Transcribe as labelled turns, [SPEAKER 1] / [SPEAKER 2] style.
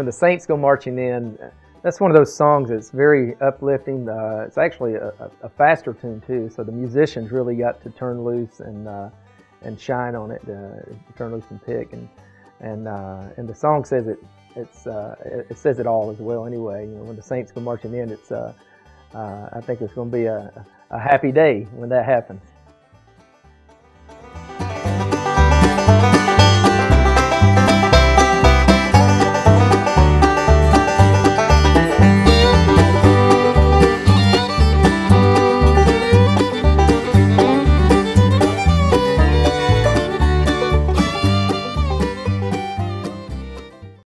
[SPEAKER 1] when the Saints go marching in, that's one of those songs that's very uplifting. It's actually a faster tune too, so the musicians really got to turn loose and shine on it, turn loose and pick, and the song says it says it all as well. Anyway, when the Saints go marching in, I think it's going to be a happy day when that happens.